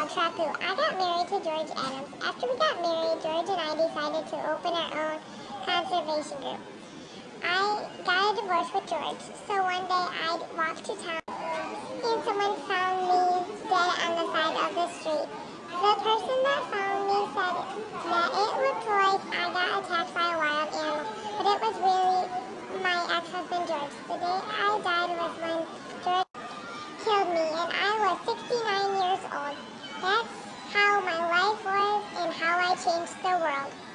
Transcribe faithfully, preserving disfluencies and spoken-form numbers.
Trapu. I got married to George Adams. After we got married, George and I decided to open our own conservation group. I got a divorce with George, so one day I'd walk to town and someone found me dead on the side of the street. The person that found me said that it looked like I got attacked by a wild animal, but it was really my ex-husband George. The day I died was when George killed me, and I was sixty-nine years old. That's how my life was and how I changed the world.